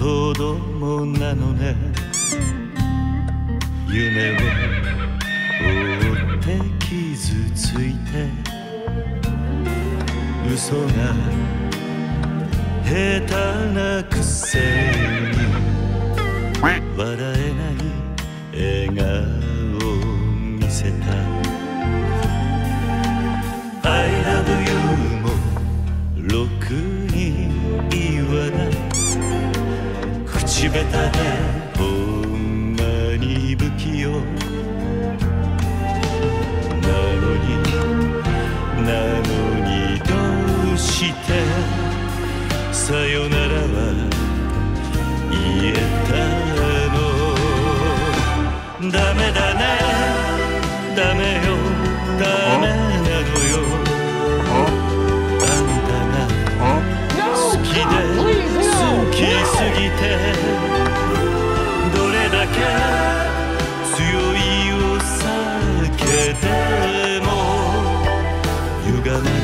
子供なのね。夢を追って傷ついて嘘が下手なくせに笑えない笑顔を見せた。 I love you もろくに言わない。口下手でほんまに不器用なのにどうしてさよならは言えたの。ダメだね、ダメよ、ダメなのよ。あんたが好きで好きすぎてどれだけ強いお酒でも歪め